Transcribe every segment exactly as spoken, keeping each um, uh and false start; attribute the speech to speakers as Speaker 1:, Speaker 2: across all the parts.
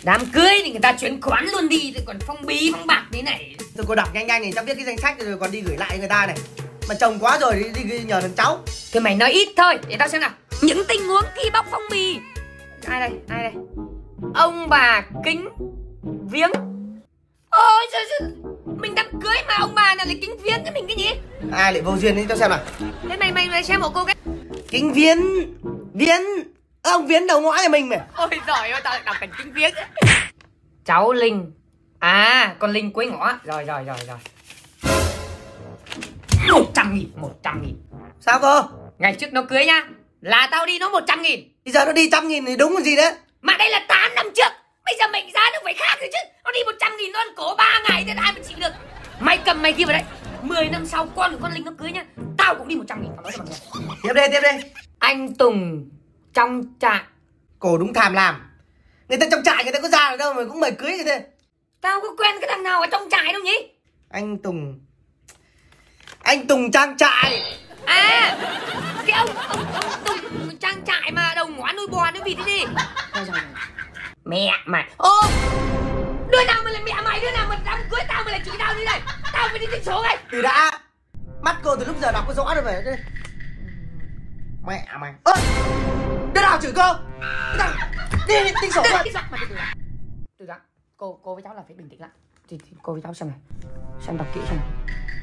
Speaker 1: Đám cưới thì người ta chuyển khoản luôn đi, rồi còn phong bì phong bạc thế này.
Speaker 2: Rồi cô đọc nhanh nhanh này, cháu viết cái danh sách rồi còn đi gửi lại người ta này. Mà chồng quá rồi đi, đi nhờ thằng cháu.
Speaker 1: Thôi mày nói ít thôi, để tao xem nào. Những tình huống khi bóc phong bì. Ai đây, ai đây? Ông bà kính viếng. Ôi trời ơi, mình đám cưới mà ông bà nào lại kính viếng cái mình cái gì?
Speaker 2: Ai lại vô duyên đấy, cho xem nào.
Speaker 1: Thế mày mày, mày xem hộ cô cái.
Speaker 2: Kính viếng, viếng, ông viếng đầu ngõ nhà mình mà.
Speaker 1: Ôi giời ơi, tao lại đọc cảnh kính viếng. Cháu Linh. À, con Linh cuối ngõ. Rồi rồi rồi rồi. Một trăm nghìn, một trăm nghìn.
Speaker 2: Sao cô?
Speaker 1: Ngày trước nó cưới nhá, là tao đi nó một trăm nghìn.
Speaker 2: Bây giờ nó đi trăm nghìn thì đúng còn gì đấy.
Speaker 1: Mà đây là tám năm trước. Bây giờ mệnh giá nó phải khác rồi chứ. Nó đi một trăm nghìn nó ăn cổ ba ngày thì ai mà chịu được. Mày cầm mày kia vào đấy. Mười năm sau con của con Linh nó cưới nhá, tao cũng đi một trăm nghìn. Nói cho mọi người.
Speaker 2: Tiếp đây, tiếp đây.
Speaker 1: Anh Tùng trong trại.
Speaker 2: Cô đúng tham lam. Người ta trong trại người ta có ra được đâu mà cũng mời cưới như thế.
Speaker 1: Tao có quen cái thằng nào ở trong trại đâu nhỉ?
Speaker 2: Anh Tùng. Anh Tùng trang trại.
Speaker 1: À, cái ông ông ông Tùng trang trại mà đầu ngõ nuôi bò nuôi vịt cái gì? Rồi, rồi. Mẹ mày. Ô, đứa nào mà là mẹ mày, đứa nào mà đám cưới tao mà là chửi tao như này. Tao phải đi tính số này.
Speaker 2: Từ đã. Mắt cô từ lúc giờ đọc có rõ rồi phải. Mẹ mày. Ơ, đứa nào chửi cô? Đi tính số rồi.
Speaker 1: Từ đã. Cô cô với cháu là phải bình tĩnh lại. Thì, thì cô với cháu xem này. Xem đọc kỹ xem này.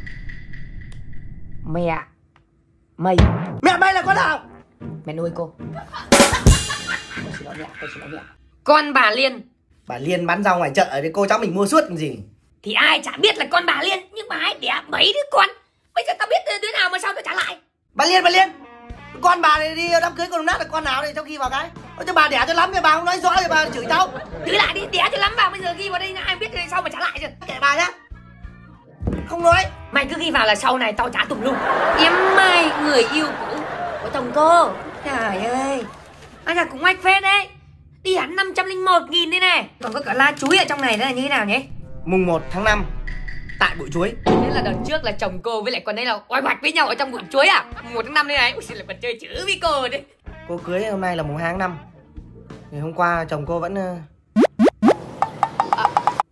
Speaker 1: Mẹ mày.
Speaker 2: Mẹ mày là con nào?
Speaker 1: Mẹ nuôi cô. Tôi xin lỗi mẹ, tôi xin lỗi mẹ. Con bà Liên.
Speaker 2: Bà Liên bán rau ngoài chợ thì cô cháu mình mua suốt làm gì?
Speaker 1: Thì ai chả biết là con bà Liên, nhưng mà ai đẻ mấy đứa con. Bây giờ tao biết đứa nào mà sao tao trả lại.
Speaker 2: Bà Liên, bà Liên, con bà này đi đám cưới con nát là con nào đây trong khi vào cái. Ôi cho bà đẻ cho lắm, bà không nói rõ thì bà chửi cháu.
Speaker 1: Cứ lại đi, đẻ cho lắm vào, bây giờ ghi vào đây ai biết rồi sao mà trả lại chứ.
Speaker 2: Kệ bà nhá. Không nói.
Speaker 1: Mày cứ ghi vào là sau này tao trả tùm lum. Em mày, người yêu cũ của chồng cô. Trời ơi, anh là cũng oách phết đấy. Đi hẳn năm trăm lẻ một nghìn đây này. Còn có cả lá chuối ở trong này nữa là như thế nào nhỉ?
Speaker 2: Mùng một tháng năm tại bụi chuối.
Speaker 1: Thế là đợt trước là chồng cô với lại con ấy là oai hoạch với nhau ở trong bụi chuối à? Mùng một tháng năm đây này. Ui, lại còn chơi chữ với cô đấy.
Speaker 2: Cô cưới hôm nay là mùng hai tháng năm. Thì hôm qua chồng cô vẫn à,
Speaker 1: à,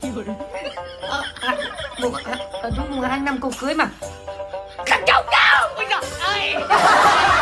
Speaker 1: à, mùng, à, à, đúng mùng hai tháng năm cô cưới mà. Thằng chồng đâu? Ôi giời ơi.